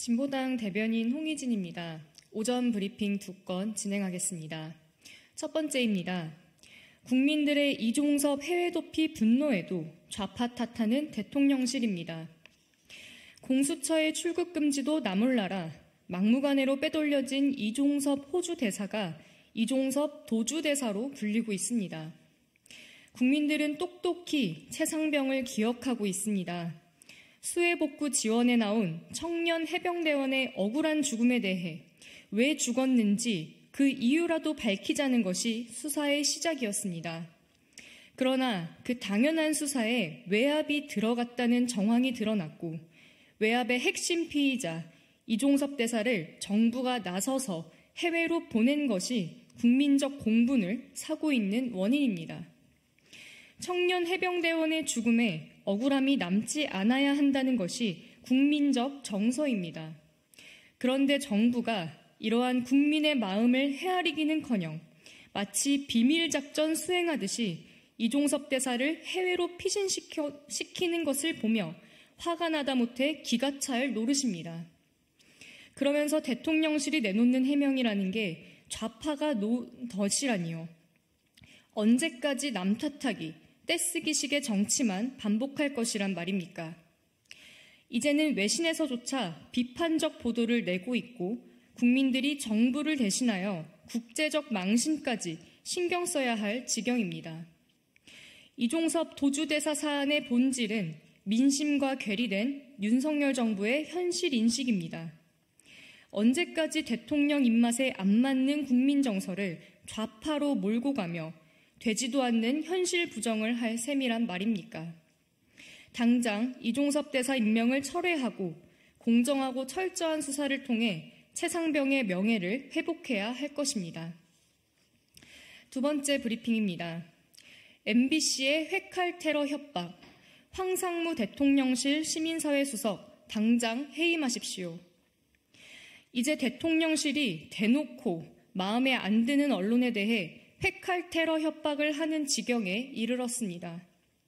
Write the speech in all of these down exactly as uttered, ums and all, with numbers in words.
진보당 대변인 홍희진입니다. 오전 브리핑 두 건 진행하겠습니다. 첫 번째입니다. 국민들의 이종섭 해외 도피 분노에도 좌파 탓하는 대통령실입니다. 공수처의 출국 금지도 나몰라라 막무가내로 빼돌려진 이종섭 호주 대사가 이종섭 도주 대사로 불리고 있습니다. 국민들은 똑똑히 최상병을 기억하고 있습니다. 수해복구 지원에 나온 청년 해병대원의 억울한 죽음에 대해 왜 죽었는지 그 이유라도 밝히자는 것이 수사의 시작이었습니다. 그러나 그 당연한 수사에 외압이 들어갔다는 정황이 드러났고 외압의 핵심 피의자 이종섭 대사를 정부가 나서서 해외로 보낸 것이 국민적 공분을 사고 있는 원인입니다. 청년 해병대원의 죽음에 억울함이 남지 않아야 한다는 것이 국민적 정서입니다. 그런데 정부가 이러한 국민의 마음을 헤아리기는커녕 마치 비밀작전 수행하듯이 이종섭 대사를 해외로 피신시키는 것을 보며 화가 나다 못해 기가 찰 노릇입니다. 그러면서 대통령실이 내놓는 해명이라는 게 좌파가 놓은 덫이라니요. 언제까지 남 탓하기, 떼쓰기식의 정치만 반복할 것이란 말입니까? 이제는 외신에서조차 비판적 보도를 내고 있고 국민들이 정부를 대신하여 국제적 망신까지 신경 써야 할 지경입니다. 이종섭 도주대사 사안의 본질은 민심과 괴리된 윤석열 정부의 현실 인식입니다. 언제까지 대통령 입맛에 안 맞는 국민 정서를 좌파로 몰고 가며 되지도 않는 현실 부정을 할 셈이란 말입니까? 당장 이종섭 대사 임명을 철회하고 공정하고 철저한 수사를 통해 최상병의 명예를 회복해야 할 것입니다. 두 번째 브리핑입니다. 엠비씨의 회칼 테러 협박, 황상무 대통령실 시민사회 수석 당장 해임하십시오. 이제 대통령실이 대놓고 마음에 안 드는 언론에 대해 회칼 테러 협박을 하는 지경에 이르렀습니다.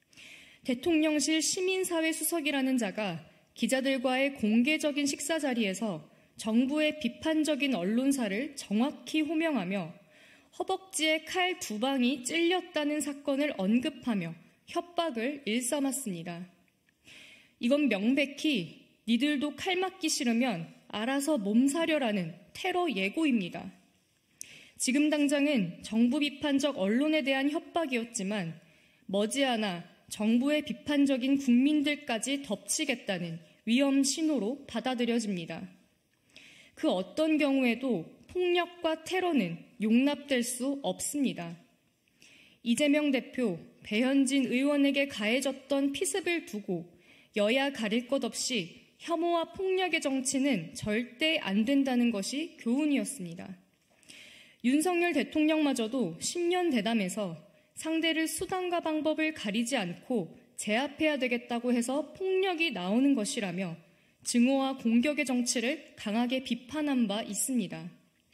대통령실 시민사회 수석이라는 자가 기자들과의 공개적인 식사 자리에서 정부의 비판적인 언론사를 정확히 호명하며 허벅지에 칼 두 방이 찔렸다는 사건을 언급하며 협박을 일삼았습니다. 이건 명백히 니들도 칼 맞기 싫으면 알아서 몸사려라는 테러 예고입니다. 지금 당장은 정부 비판적 언론에 대한 협박이었지만 머지않아 정부의 비판적인 국민들까지 덮치겠다는 위험 신호로 받아들여집니다. 그 어떤 경우에도 폭력과 테러는 용납될 수 없습니다. 이재명 대표, 배현진 의원에게 가해졌던 피습을 두고 여야 가릴 것 없이 혐오와 폭력의 정치는 절대 안 된다는 것이 교훈이었습니다. 윤석열 대통령마저도 십 년 대담에서 상대를 수단과 방법을 가리지 않고 제압해야 되겠다고 해서 폭력이 나오는 것이라며 증오와 공격의 정치를 강하게 비판한 바 있습니다.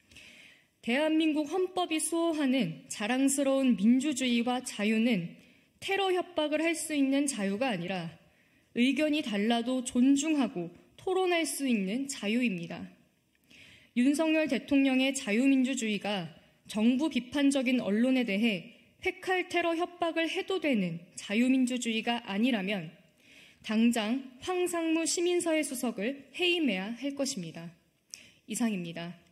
대한민국 헌법이 수호하는 자랑스러운 민주주의와 자유는 테러 협박을 할 수 있는 자유가 아니라 의견이 달라도 존중하고 토론할 수 있는 자유입니다. 윤석열 대통령의 자유민주주의가 정부 비판적인 언론에 대해 회칼 테러 협박을 해도 되는 자유민주주의가 아니라면 당장 황상무 시민사회 수석을 해임해야 할 것입니다. 이상입니다.